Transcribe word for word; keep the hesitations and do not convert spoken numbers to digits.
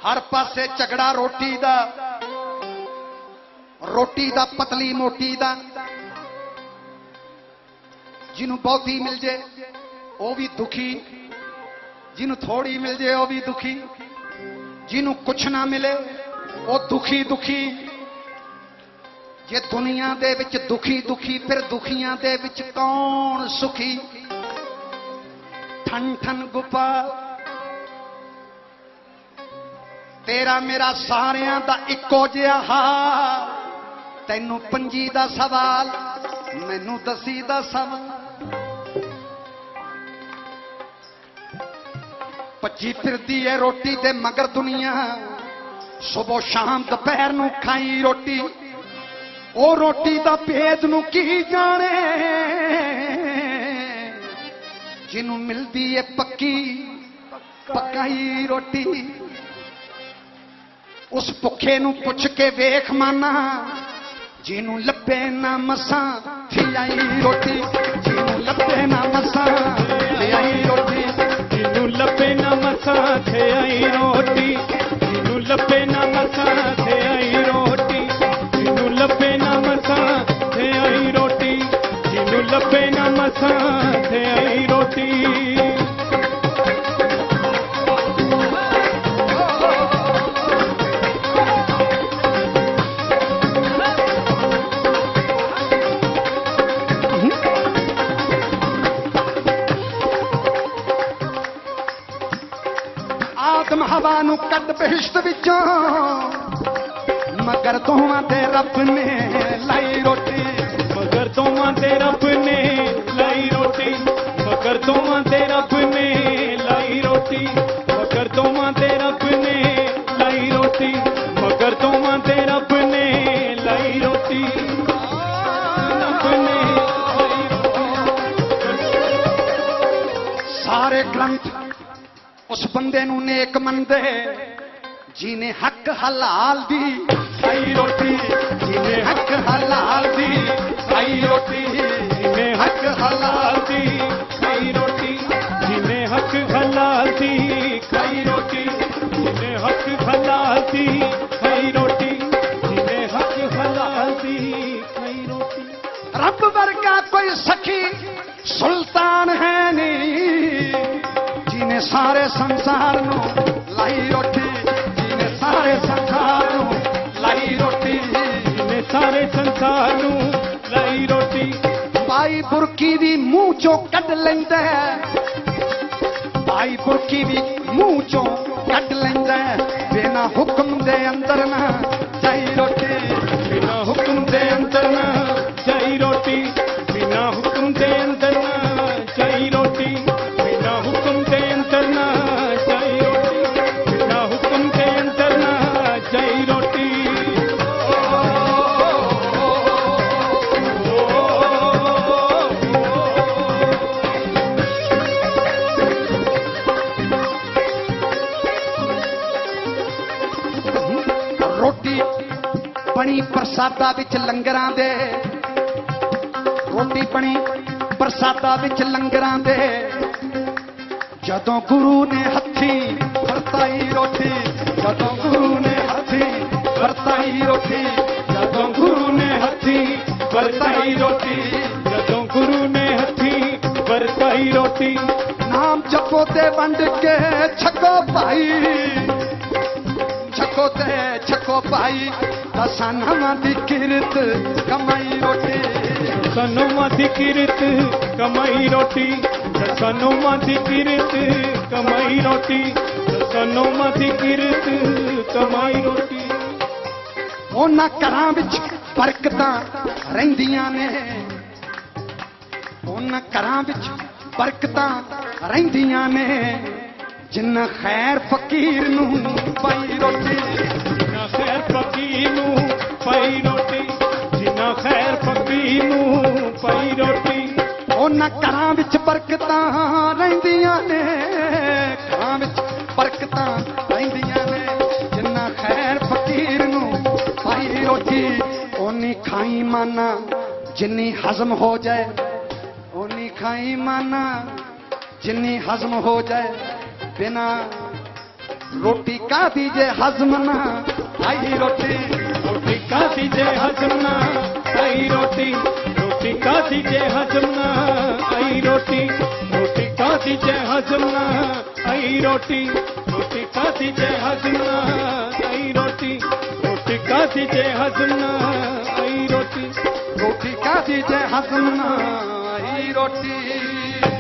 हर पासे झगड़ा रोटी दा, रोटी दा पतली मोटी दा। जिन्हों बहुती मिल जाए वह भी दुखी, जिन्हों थोड़ी मिल जाए वह भी दुखी, जिन्हों कुछ ना मिले वो दुखी दुखी। जे दुनिया दे विच दुखी दुखी फिर दुखियां दे विच कौन सुखी। ठन ठन गोपाल तेरा मेरा सारियां दा इक्को जिहा हाल। तैनू पंजी दा सवाल मैनू दसी दा सवाल। भज्जी फिरदी है रोटी दे मगर दुनिया। सुबह शाम दोपहर नू खाई रोटी। ओ रोटी दा भेद नू की जाने। जिन्नू मिलदी है पक्की पकाई रोटी। उस भुखे नू पुछ के वेख माना। जिन्नू लभे ना मसां खिलाई रोटी। जिन्नू लभे ना मसां खिलाई रोटी। जिन्नू लभे ना मसां खिलाई रोटी। जिन्नू लभे ना मसां खिलाई रोटी। जिन्नू लभे ना मसां खिलाई रोटी। जिन्नू लभे ना मसां खिलाई रोटी। आदम हवा नू कट बहिश्त विचों मगर दोवां दे रब ने लाई रोटी। मगर दोवां दे रब ने लाई रोटी। मगर दोवां दे रब ने लाई रोटी। मगर दोवां दे रब ने लाई रोटी। मगर दोवां दे रब ने लाई रोटी। रब ने लाई रोटी। सारे ग्रंथ उस बंदे नू नेक मनदे जिने हक हलाल दी खाई रोटी। जिने हक हलाल दी खाई रोटी। जिने हक हलाल दी खाई रोटी। जिने हक हलाल दी खाई रोटी। जिने हक हलाल दी खाई रोटी। जिने हक हलाल दी खाई रोटी। रब वर्गा कोई सखी सुल्तान है नहीं। जिने सारे संसार नू लाई रोटी। जिने सारे संसार नू लाई रोटी। जिने सारे संसार नू लाई रोटी। भाई बुरकी भी मुंह चों कढ लैंदा है। भाई बुरकी भी मुंह चों कढ लैंदा है। बिना हुक्म दे अंदर ना जाई रोटी। बिना हुक्म दे अंदर ना जाई रोटी। बिना हुक्म दे अंदर ना जाई रोटी। बिना हुक्म दे अंदर ना जाई रोटी। बिना हुक्म दे अंदर ना जाई रोटी। रोटी बनी प्रसादा विच लंगरां दे। रोटी बनी प्रसादा विच लंगरां दे। जदों गुरु ने हथी वरताई रोटी। जदों गुरु ने हथी वरताई रोटी। जदों गुरु ने हथी वरताई रोटी। जदों गुरु ने हथी वरताई रोटी। नाम जपो ते वंड के छको भाई। छको ते छको भाई। दसां दी किरत कमाई रोटी। सनों दी किरत कमाई रोटी। सनों दी किरत कमाई रोटी। सनों दी किरत कमाई रोटी। उन्हां घरां विच बरकतां रहिंदियां ने। उन्हां घरां विच बरकतां रहिंदियां ने। जिन्ना खैर फकीर नू पाई रोटी। जिन्ना खैर फकीर नू पाई रोटी। जिन्ना खैर फकीर नू पाई रोटी। उन्हां घरां विच बरकतां रहिंदियां ने। घरां विच बरकतां रहिंदियां ने। जिन्ना खैर फकीर नू पाई रोटी। ओनी खाई माना जिन्नी हजम हो जाए। ओनी खाई माना जिन्नी हजम हो जाए। बिना रोटी का दीजे हजम ना आई रोटी, रोटी का दीजे हजम ना आई रोटी, रोटी का दीजे हजम ना आई रोटी, रोटी का दीजे हजम ना आई रोटी, रोटी का दीजे हजम ना आई रोटी, रोटी का दीजे हजम ना आई रोटी, रोटी का दीजे हजम ना आई रोटी।